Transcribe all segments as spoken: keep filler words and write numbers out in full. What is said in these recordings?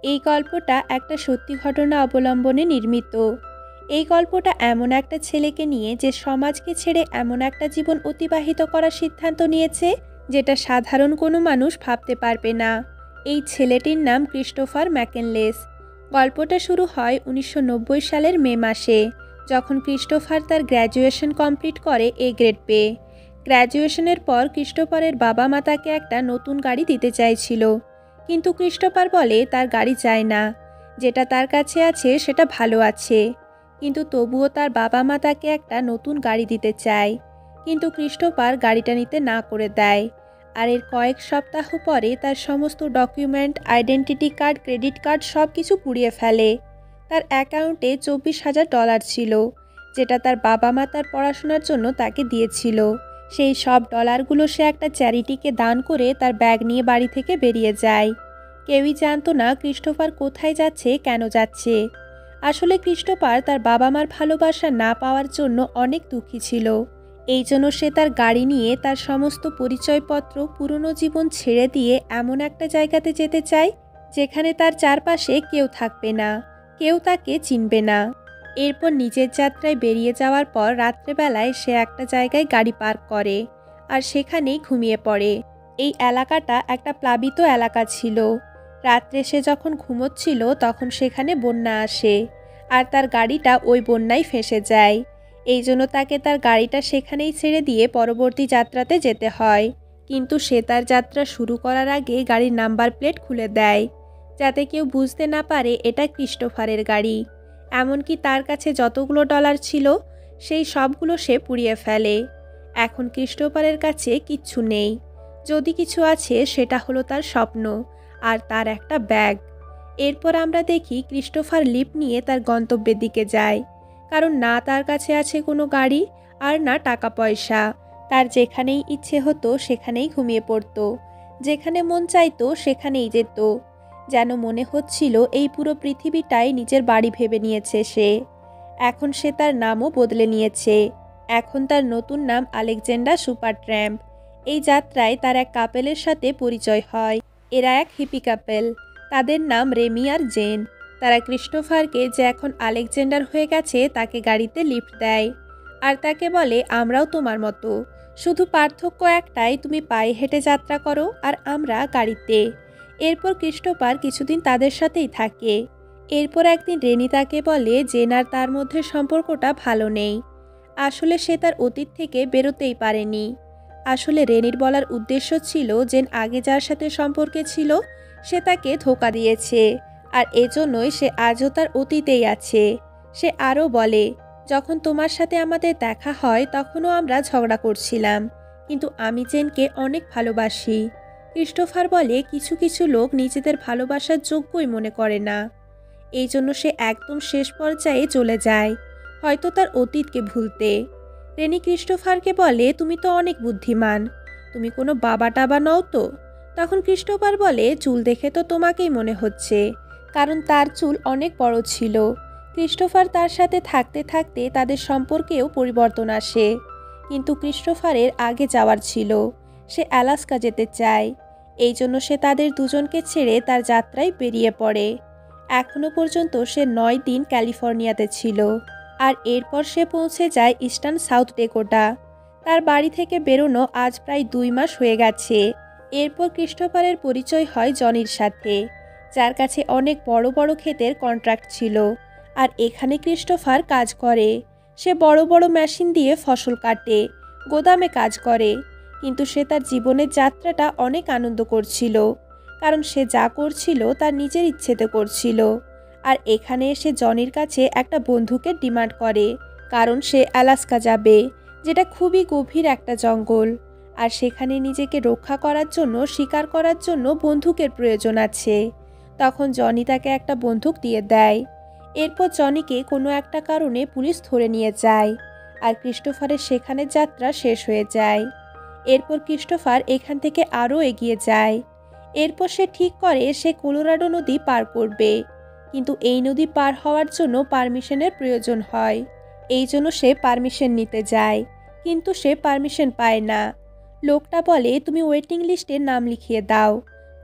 এই গল্পটা একটা সত্যি ঘটনা অবলম্বনে নির্মিত। এই গল্পটা এমন একটা ছেলেকে নিয়ে যে সমাজকে ছেড়ে এমন একটা জীবন অতিবাহিত করার সিদ্ধান্ত নিয়েছে যেটা সাধারণ কোনো মানুষ ভাবতে পারবে না। এই ছেলেটির নাম ক্রিস্টোফার ম্যাকেনলেস। গল্পটা শুরু হয় উনিশশো নব্বই সালের মে মাসে, যখন ক্রিস্টোফার তার গ্র্যাজুয়েশন কমপ্লিট করে এ গ্রেড পেয়ে। গ্র্যাজুয়েশনের পর ক্রিস্টোফারের বাবা মা তাকে একটা নতুন গাড়ি দিতে চাইছিল, কিন্তু ক্রিস্টোফার বলে তার গাড়ি চায় না, যেটা তার কাছে আছে সেটা ভালো আছে। কিন্তু তবুও তার বাবা মা তাকে একটা নতুন গাড়ি দিতে চায়, কিন্তু ক্রিস্টোফার গাড়িটা নিতে না করে দেয়। আর এর কয়েক সপ্তাহ পরে তার সমস্ত document, identity card, credit card সব কিছু পুড়িয়ে ফেলে। তার অ্যাকাউন্টে চব্বিশ হাজার ডলার ছিল, যেটা তার বাবা মা তার পড়াশোনার জন্য তাকে দিয়েছিল। সেই সব ডলারগুলো সে একটা চ্যারিটিকে দান করে তার ব্যাগ নিয়ে বাড়ি থেকে বেরিয়ে যায়। কেউই জানতো না ক্রিস্টোফার কোথায় যাচ্ছে, কেন যাচ্ছে। আসলে ক্রিস্টোফার তার বাবা মার ভালোবাসা না পাওয়ার জন্য অনেক দুঃখী ছিল। এই জন্য সে তার গাড়ি নিয়ে তার সমস্ত পরিচয়পত্র, পুরনো জীবন ছেড়ে দিয়ে এমন একটা জায়গাতে যেতে চায় যেখানে তার চারপাশে কেউ থাকবে না, কেউ তাকে চিনবে না। এরপর নিজের যাত্রায় বেরিয়ে যাওয়ার পর রাত্রেবেলায় সে একটা জায়গায় গাড়ি পার্ক করে আর সেখানেই ঘুমিয়ে পড়ে। এই এলাকাটা একটা প্লাবিত এলাকা ছিল। রাত্রে সে যখন ঘুমোচ্ছিল তখন সেখানে বন্যা আসে আর তার গাড়িটা ওই বন্যায় ফেঁসে যায়। এই জন্য তাকে তার গাড়িটা সেখানেই ছেড়ে দিয়ে পরবর্তী যাত্রাতে যেতে হয়। কিন্তু সে তার যাত্রা শুরু করার আগে গাড়ির নাম্বার প্লেট খুলে দেয়, যাতে কেউ বুঝতে না পারে এটা ক্রিস্টোফারের গাড়ি। এমনকি তার কাছে যতগুলো ডলার ছিল সেই সবগুলো সে পুড়িয়ে ফেলে। এখন ক্রিস্টোফারের কাছে কিচ্ছু নেই, যদি কিছু আছে সেটা হলো তার স্বপ্ন আর তার একটা ব্যাগ। এরপর আমরা দেখি ক্রিস্টোফার লিফট নিয়ে তার গন্তব্যের দিকে যায়, কারণ না তার কাছে আছে কোনো গাড়ি আর না টাকা পয়সা। তার যেখানেই ইচ্ছে হতো সেখানেই ঘুমিয়ে পড়তো, যেখানে মন চাইতো সেখানেই যেত। যেন মনে হচ্ছিল এই পুরো পৃথিবীটাই নিজের বাড়ি ভেবে নিয়েছে সে। এখন সে তার নামও বদলে নিয়েছে। এখন তার নতুন নাম আলেকজান্ডার সুপার ট্র্যাম্প। এই যাত্রায় তার এক কাপেলের সাথে পরিচয় হয়। এরা এক হিপি কাপেল, তাদের নাম রেমি আর জেন। তারা ক্রিস্টোফারকে, যে এখন আলেকজান্ডার হয়ে গেছে, তাকে গাড়িতে লিফট দেয় আর তাকে বলে আমরাও তোমার মতো, শুধু পার্থক্য একটাই, তুমি পায়ে হেঁটে যাত্রা করো আর আমরা গাড়িতে। এরপর ক্রিস্টোফার কিছুদিন তাদের সাথেই থাকে। এরপর একদিন রেনি তাকে বলে জেন আর তার মধ্যে সম্পর্কটা ভালো নেই। আসলে সে তার অতীত থেকে বেরোতেই পারেনি। আসলে রেনির বলার উদ্দেশ্য ছিল জেন আগে যার সাথে সম্পর্কে ছিল সে তাকে ধোঁকা দিয়েছে, আর এজন্যই সে আজও তার অতীতেই আছে। সে আরও বলে, যখন তোমার সাথে আমাদের দেখা হয় তখনও আমরা ঝগড়া করছিলাম, কিন্তু আমি জেনকে অনেক ভালোবাসি। ক্রিস্টোফার বলে কিছু কিছু লোক নিজেদের ভালোবাসার যোগ্যই মনে করে না, এই জন্য সে একদম শেষ পর্যায়ে চলে যায়, হয়তো তার অতীতকে ভুলতে। রেনি ক্রিস্টোফারকে বলে তুমি তো অনেক বুদ্ধিমান, তুমি কোনো বাবা টাবা নও তো? তখন ক্রিস্টোফার বলে চুল দেখে তো তোমাকেই মনে হচ্ছে, কারণ তার চুল অনেক বড় ছিল। ক্রিস্টোফার তার সাথে থাকতে থাকতে তাদের সম্পর্কেও পরিবর্তন আসে, কিন্তু ক্রিস্টোফারের আগে যাওয়ার ছিল, সে আলাস্কা যেতে চায়। এই জন্য সে তাদের দুজনকে ছেড়ে তার যাত্রায় বেরিয়ে পড়ে। এখনও পর্যন্ত সে নয় দিন ক্যালিফোর্নিয়াতে ছিল, আর এরপর সে পৌঁছে যায় ইস্টার্ন সাউথ ডেকোটা। তার বাড়ি থেকে বেরোনো আজ প্রায় দুই মাস হয়ে গেছে। এরপর ক্রিস্টোফারের পরিচয় হয় জনির সাথে, যার কাছে অনেক বড় বড় ক্ষেতের কন্ট্রাক্ট ছিল, আর এখানে ক্রিস্টোফার কাজ করে। সে বড় বড় মেশিন দিয়ে ফসল কাটে, গোদামে কাজ করে, কিন্তু সে তার জীবনের যাত্রাটা অনেক আনন্দ করছিল, কারণ সে যা করছিল তার নিজের ইচ্ছেতে করছিল। আর এখানে এসে জনির কাছে একটা বন্দুকের ডিমান্ড করে, কারণ সে আলাস্কা যাবে, যেটা খুবই গভীর একটা জঙ্গল, আর সেখানে নিজেকে রক্ষা করার জন্য, শিকার করার জন্য বন্দুকের প্রয়োজন আছে। তখন জনি তাকে একটা বন্দুক দিয়ে দেয়। এরপর জনিকে কোনো একটা কারণে পুলিশ ধরে নিয়ে যায়, আর ক্রিস্টোফারের সেখানে যাত্রা শেষ হয়ে যায়। এরপর ক্রিস্টোফার এখান থেকে আরও এগিয়ে যায়। এরপর সে ঠিক করে সে কলোরাডো নদী পার করবে, কিন্তু এই নদী পার হওয়ার জন্য পারমিশনের প্রয়োজন হয়। এই জন্য সে পারমিশন নিতে যায়, কিন্তু সে পারমিশন পায় না। লোকটা বলে তুমি ওয়েটিং লিস্টে নাম লিখিয়ে দাও,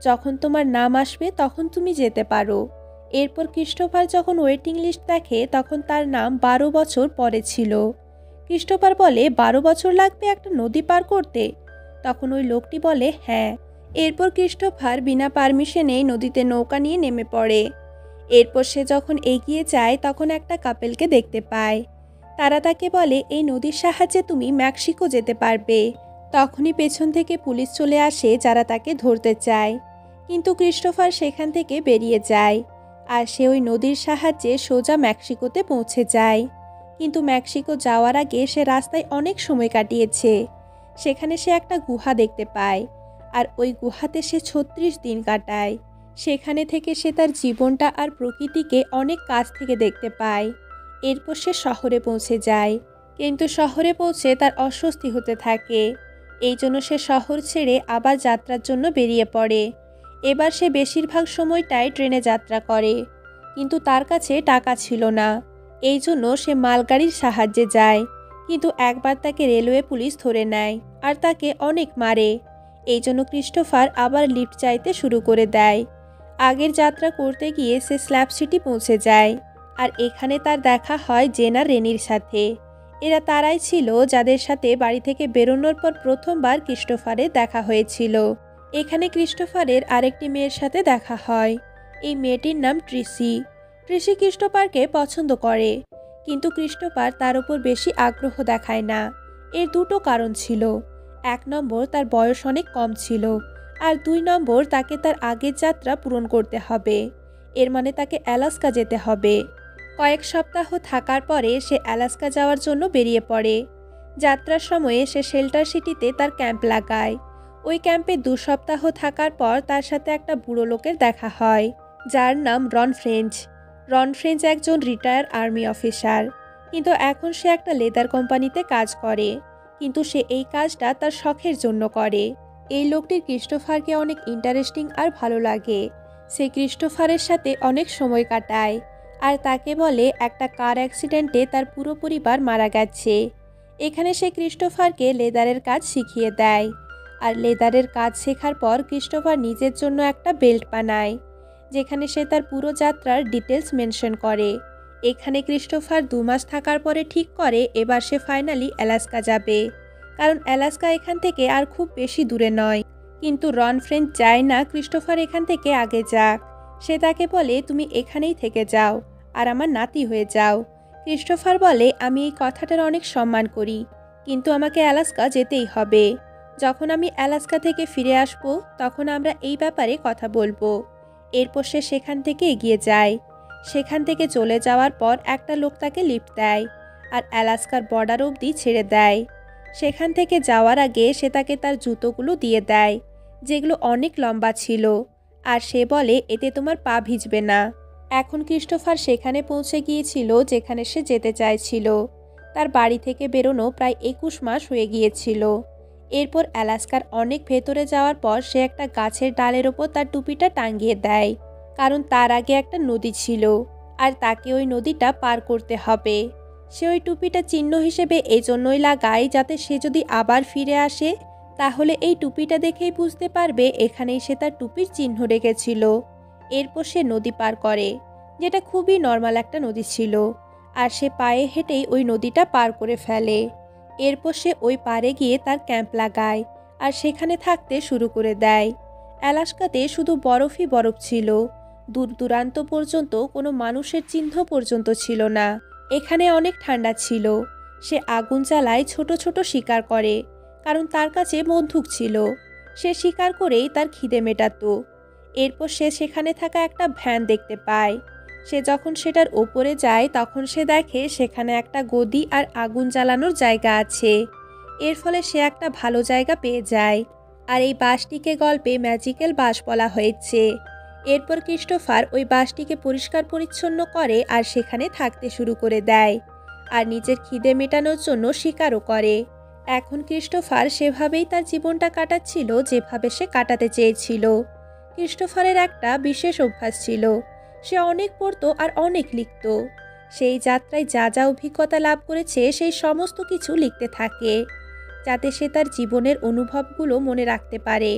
যখন তোমার নাম আসবে তখন তুমি যেতে পারো। এরপর ক্রিস্টোফার যখন ওয়েটিং লিস্ট দেখে তখন তার নাম বারো বছর পরে ছিল। ক্রিস্টোফার বলে, বারো বছর লাগবে একটা নদী পার করতে? তখন ওই লোকটি বলে, হ্যাঁ। এরপর ক্রিস্টোফার বিনা পারমিশনে নদীতে নৌকা নিয়ে নেমে পড়ে। এরপর সে যখন এগিয়ে যায় তখন একটা কাপেলকে দেখতে পায়। তারা তাকে বলে, এই নদীর সাহায্যে তুমি মেক্সিকো যেতে পারবে। তখনই পেছন থেকে পুলিশ চলে আসে যারা তাকে ধরতে চায়, কিন্তু ক্রিস্টোফার সেখান থেকে বেরিয়ে যায় আর সে ওই নদীর সাহায্যে সোজা মেক্সিকোতে পৌঁছে যায়। কিন্তু মেক্সিকো যাওয়ার আগে সে রাস্তায় অনেক সময় কাটিয়েছে। সেখানে সে একটা গুহা দেখতে পায় আর ওই গুহাতে সে ছত্রিশ দিন কাটায়। সেখানে থেকে সে তার জীবনটা আর প্রকৃতিকে অনেক কাছ থেকে দেখতে পায়। এরপর সে শহরে পৌঁছে যায়, কিন্তু শহরে পৌঁছে তার অস্বস্তি হতে থাকে। এই জন্য সে শহর ছেড়ে আবার যাত্রার জন্য বেরিয়ে পড়ে। এবার সে বেশিরভাগ সময়টাই ট্রেনে যাত্রা করে, কিন্তু তার কাছে টাকা ছিল না। এই জন্য সে মালগাড়ির সাহায্যে যায়, কিন্তু একবার তাকে রেলওয়ে পুলিশ ধরে নেয় আর তাকে অনেক মারে। এই জন্য ক্রিস্টোফার আবার লিফট চাইতে শুরু করে দেয়। আগের যাত্রা করতে গিয়ে সে স্ল্যাব সিটি পৌঁছে যায় আর এখানে তার দেখা হয় জেন আর রেনির সাথে। এরা তারাই ছিল যাদের সাথে বাড়ি থেকে বেরোনোর পর প্রথমবার ক্রিস্টোফারের দেখা হয়েছিল। এখানে ক্রিস্টোফারের আরেকটি মেয়ের সাথে দেখা হয়। এই মেয়েটির নাম ট্রিসি। ট্রিসি ক্রিস্টোফারকে পছন্দ করে, কিন্তু ক্রিস্টোফার তার উপর বেশি আগ্রহ দেখায় না। এর দুটো কারণ ছিল। এক নম্বর, তার বয়স অনেক কম ছিল, আর দুই নম্বর, তাকে তার আগের যাত্রা পূরণ করতে হবে। এর মানে তাকে অ্যালাস্কা যেতে হবে। কয়েক সপ্তাহ থাকার পরে সে অ্যালাস্কা যাওয়ার জন্য বেরিয়ে পড়ে। যাত্রার সময়ে সে শেল্টার সিটিতে তার ক্যাম্প লাগায়। ওই ক্যাম্পে দু সপ্তাহ থাকার পর তার সাথে একটা বুড়ো লোকের দেখা হয়, যার নাম রন ফ্রেঞ্চ। রন ফ্রেঞ্চ একজন রিটায়ার আর্মি অফিসার, কিন্তু এখন সে একটা লেদার কোম্পানিতে কাজ করে, কিন্তু সে এই কাজটা তার শখের জন্য করে। এই লোকটির ক্রিস্টোফারকে অনেক ইন্টারেস্টিং আর ভালো লাগে। সে ক্রিস্টোফারের সাথে অনেক সময় কাটায় আর তাকে বলে একটা কার অ্যাক্সিডেন্টে তার পুরো পরিবার মারা গেছে। এখানে সে ক্রিস্টোফারকে লেদারের কাজ শিখিয়ে দেয়, আর লেদারের কাজ শেখার পর ক্রিস্টোফার নিজের জন্য একটা বেল্ট বানায়, যেখানে সে তার পুরো যাত্রার ডিটেলস মেনশন করে। এখানে ক্রিস্টোফার দু মাস থাকার পরে ঠিক করে এবার সে ফাইনালি অ্যালাস্কা যাবে, কারণ অ্যালাস্কা এখান থেকে আর খুব বেশি দূরে নয়। কিন্তু রন ফ্রেঞ্চ চায় না ক্রিস্টোফার এখান থেকে আগে যাক। সে তাকে বলে, তুমি এখানেই থেকে যাও আর আমার নাতি হয়ে যাও। ক্রিস্টোফার বলে, আমি এই কথাটার অনেক সম্মান করি, কিন্তু আমাকে অ্যালাস্কা যেতেই হবে। যখন আমি অ্যালাস্কা থেকে ফিরে আসব তখন আমরা এই ব্যাপারে কথা বলবো। এরপর সে সেখান থেকে এগিয়ে যায়। সেখান থেকে চলে যাওয়ার পর একটা লোক তাকে লিফট দেয় আর অ্যালাস্কার বর্ডার অবধি ছেড়ে দেয়। সেখান থেকে যাওয়ার আগে সে তাকে তার জুতোগুলো দিয়ে দেয়, যেগুলো অনেক লম্বা ছিল, আর সে বলে, এতে তোমার পা ভিজবে না। এখন ক্রিস্টোফার সেখানে পৌঁছে গিয়েছিল যেখানে সে যেতে চাইছিল। তার বাড়ি থেকে বেরোনো প্রায় একুশ মাস হয়ে গিয়েছিল। এরপর অ্যালাস্কার অনেক ভেতরে যাওয়ার পর সে একটা গাছের ডালের ওপর তার টুপিটা টাঙিয়ে দেয়, কারণ তার আগে একটা নদী ছিল আর তাকে ওই নদীটা পার করতে হবে। সে ওই টুপিটা চিহ্ন হিসেবে এই জন্যই লাগায় যাতে সে যদি আবার ফিরে আসে তাহলে এই টুপিটা দেখেই বুঝতে পারবে এখানেই সে তার টুপির চিহ্ন রেখেছিল। এরপর সে নদী পার করে, যেটা খুবই নর্মাল একটা নদী ছিল, আর সে পায়ে হেঁটেই ওই নদীটা পার করে ফেলে। এরপর সে ওই পাড়ে গিয়ে তার ক্যাম্প লাগায় আর সেখানে থাকতে শুরু করে দেয়। অ্যালাস্কাতে শুধু বরফই বরফ ছিল, দূর দূরান্ত পর্যন্ত কোনো মানুষের চিহ্ন পর্যন্ত ছিল না। এখানে অনেক ঠান্ডা ছিল। সে আগুন জ্বালায় ছোট ছোট শিকার করে, কারণ তার কাছে বন্দুক ছিল। সে শিকার করেই তার খিদে মেটাতো। এরপর সে সেখানে থাকা একটা ভ্যান দেখতে পায়। সে যখন সেটার ওপরে যায় তখন সে দেখে সেখানে একটা গদি আর আগুন জ্বালানোর জায়গা আছে। এর ফলে সে একটা ভালো জায়গা পেয়ে যায়, আর এই বাসটিকে গল্পে ম্যাজিক্যাল বাস বলা হয়েছে। এরপর ক্রিস্টোফার ওই বাসটিকে পরিষ্কার পরিচ্ছন্ন করে আর সেখানে থাকতে শুরু করে দেয়, আর নিজের খিদে মেটানোর জন্য শিকারও করে। এখন ক্রিস্টোফার সেভাবেই তার জীবনটা কাটাচ্ছিল যেভাবে সে কাটাতে চেয়েছিল। ক্রিস্টোফারের একটা বিশেষ অভ্যাস ছিল, সে অনেক পড়তো আর অনেক লিখত। সেই যাত্রায় যা যা অভিজ্ঞতা লাভ করেছে সেই সমস্ত কিছু লিখতে থাকে, যাতে সে তার জীবনের অনুভবগুলো মনে রাখতে পারে।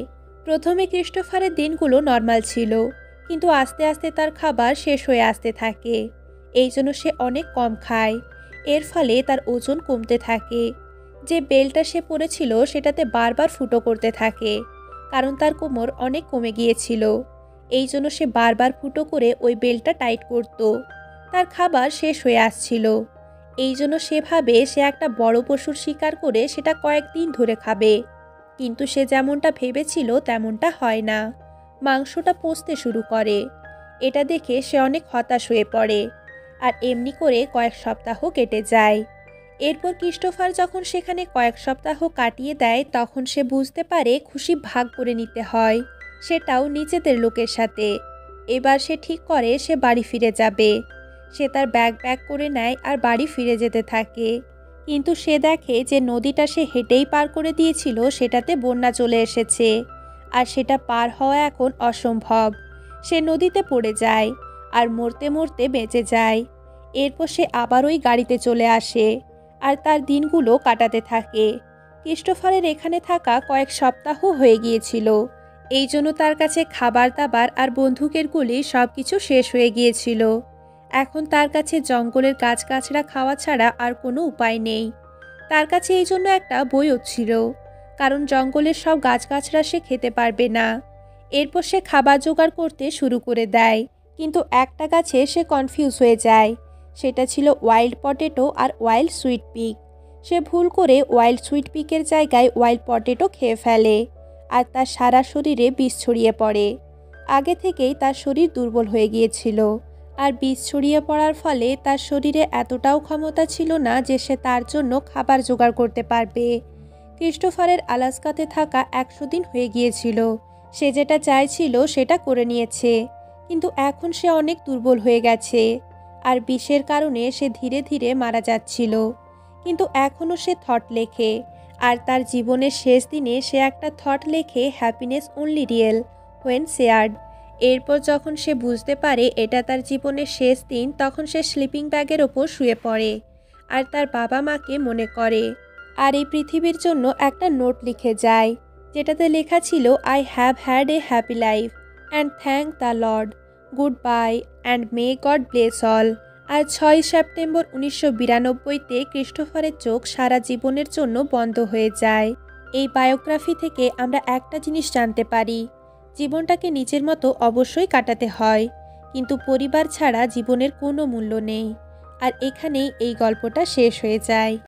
প্রথমে ক্রিস্টোফারের দিনগুলো নর্মাল ছিল, কিন্তু আস্তে আস্তে তার খাবার শেষ হয়ে আসতে থাকে। এই জন্য সে অনেক কম খায়। এর ফলে তার ওজন কমতে থাকে। যে বেল্টটা সে পরেছিল সেটাতে বারবার ফুটো করতে থাকে, কারণ তার কোমর অনেক কমে গিয়েছিল। এই জন্য সে বারবার ফুটো করে ওই বেল্টটা টাইট করত। তার খাবার শেষ হয়ে আসছিল। এই জন্য সে ভাবে সে একটা বড় পশুর শিকার করে সেটা কয়েকদিন ধরে খাবে, কিন্তু সে যেমনটা ভেবেছিল তেমনটা হয় না। মাংসটা পচতে শুরু করে। এটা দেখে সে অনেক হতাশ হয়ে পড়ে, আর এমনি করে কয়েক সপ্তাহ কেটে যায়। এরপর ক্রিস্টোফার যখন সেখানে কয়েক সপ্তাহ কাটিয়ে দেয়, তখন সে বুঝতে পারে খুশি ভাগ করে নিতে হয়, সেটাও নিজেদের লোকের সাথে। এবার সে ঠিক করে সে বাড়ি ফিরে যাবে। সে তার ব্যাগ ব্যাগ করে নেয় আর বাড়ি ফিরে যেতে থাকে। কিন্তু সে দেখে যে নদীটা সে হেঁটেই পার করে দিয়েছিল সেটাতে বন্যা চলে এসেছে, আর সেটা পার হওয়া এখন অসম্ভব। সে নদীতে পড়ে যায় আর মরতে মরতে বেঁচে যায়। এরপর সে আবার ওই গাড়িতে চলে আসে আর তার দিনগুলো কাটাতে থাকে। ক্রিস্টোফারের এখানে থাকা কয়েক সপ্তাহ হয়ে গিয়েছিল। এই জন্য তার কাছে খাবার দাবার আর বন্দুকের গুলি সব কিছু শেষ হয়ে গিয়েছিল। এখন তার কাছে জঙ্গলের গাছগাছড়া খাওয়া ছাড়া আর কোনো উপায় নেই। তার কাছে এই জন্য একটা বইও ছিল, কারণ জঙ্গলের সব গাছগাছড়া সে খেতে পারবে না। এরপর সে খাবার জোগাড় করতে শুরু করে দেয়, কিন্তু একটা গাছে সে কনফিউজ হয়ে যায়। সেটা ছিল ওয়াইল্ড পটেটো আর ওয়াইল্ড সুইট পিক। সে ভুল করে ওয়াইল্ড সুইট পিকের জায়গায় ওয়াইল্ড পটেটো খেয়ে ফেলে, আর তার সারা শরীরে বিষ ছড়িয়ে পড়ে। আগে থেকেই তার শরীর দুর্বল হয়ে গিয়েছিল, আর বিষ ছড়িয়ে পড়ার ফলে তার শরীরে এতটাও ক্ষমতা ছিল না যে সে তার জন্য খাবার জোগাড় করতে পারবে। ক্রিস্টোফারের আলাস্কাতে থাকা একশো দিন হয়ে গিয়েছিল। সে যেটা চাইছিল সেটা করে নিয়েছে, কিন্তু এখন সে অনেক দুর্বল হয়ে গেছে, আর বিষের কারণে সে ধীরে ধীরে মারা যাচ্ছিল। কিন্তু এখনও সে থট লেখে, আর তার জীবনের শেষ দিনে সে একটা থট লেখে, happiness only real when shared. এরপর যখন সে বুঝতে পারে এটা তার জীবনের শেষ দিন, তখন সে স্লিপিং ব্যাগের ওপর শুয়ে পড়ে আর তার বাবা মাকে মনে করে, আর এই পৃথিবীর জন্য একটা নোট লিখে যায়, যেটাতে লেখা ছিল, I have had a happy life and thank the lord, good bye and may God bless all. আর ছয় সেপ্টেম্বর উনিশশো বিরানব্বইতে ক্রিস্টোফারের চোখ সারা জীবনের জন্য বন্ধ হয়ে যায়। এই বায়োগ্রাফি থেকে আমরা একটা জিনিস জানতে পারি, জীবনটাকে নিজের মতো অবশ্যই কাটাতে হয়, কিন্তু পরিবার ছাড়া জীবনের কোনো মূল্য নেই। আর এখানেই এই গল্পটা শেষ হয়ে যায়।